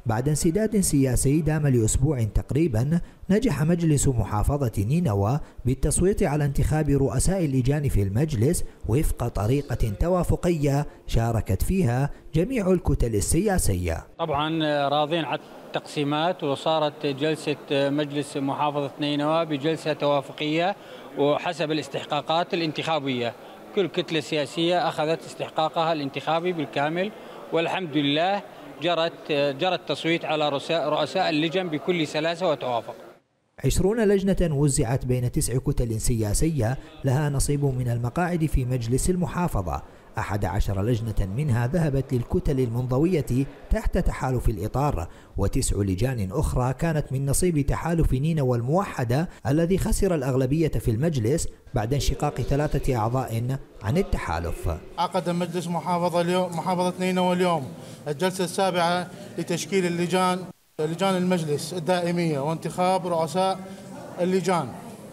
بعد انسداد سياسي دام لأسبوع تقريبا، نجح مجلس محافظة نينوى بالتصويت على انتخاب رؤساء اللجان في المجلس وفق طريقة توافقية شاركت فيها جميع الكتل السياسية. طبعا راضين على التقسيمات، وصارت جلسة مجلس محافظة نينوى بجلسة توافقية وحسب الاستحقاقات الانتخابية. كل كتلة سياسية أخذت استحقاقها الانتخابي بالكامل، والحمد لله جرى التصويت على رؤساء اللجان بكل سلاسة وتوافق. 20 لجنة وزعت بين 9 كتل سياسية لها نصيب من المقاعد في مجلس المحافظة. 11 لجنة منها ذهبت للكتل المنضوية تحت تحالف الإطار، و9 لجان أخرى كانت من نصيب تحالف نينوى الموحدة الذي خسر الأغلبية في المجلس بعد انشقاق 3 أعضاء عن التحالف. عقد مجلس محافظة نينوى اليوم الجلسة السابعة لتشكيل لجان المجلس الدائمية وانتخاب رؤساء اللجان،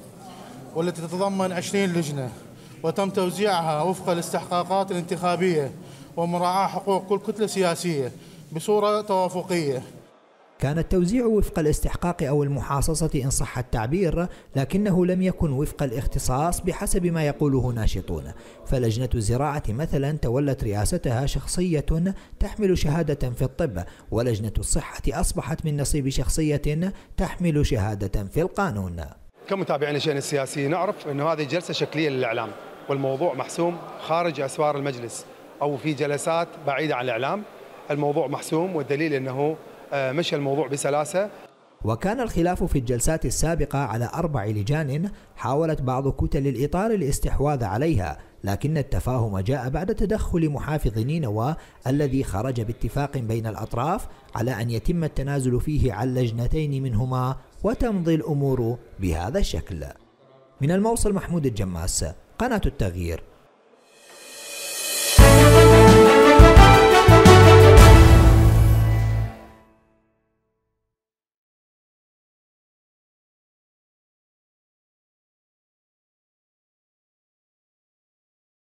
والتي تتضمن 20 لجنة، وتم توزيعها وفق الاستحقاقات الانتخابية ومراعاة حقوق كل كتلة سياسية بصورة توافقية. كان التوزيع وفق الاستحقاق أو المحاصصة إن صح التعبير، لكنه لم يكن وفق الاختصاص بحسب ما يقوله ناشطون. فلجنة الزراعة مثلا تولت رئاستها شخصية تحمل شهادة في الطب، ولجنة الصحة أصبحت من نصيب شخصية تحمل شهادة في القانون. كمتابعين للشأن السياسي نعرف أن هذه جلسة شكلية للإعلام، والموضوع محسوم خارج أسوار المجلس أو في جلسات بعيدة عن الإعلام. الموضوع محسوم، والدليل أنه مشى الموضوع بسلاسة. وكان الخلاف في الجلسات السابقة على 4 لجان حاولت بعض كتل الإطار الاستحواذ عليها، لكن التفاهم جاء بعد تدخل محافظ نينوى الذي خرج باتفاق بين الأطراف على أن يتم التنازل فيه عن لجنتين منهما وتمضي الأمور بهذا الشكل. من الموصل محمود الجماس، قناة التغيير.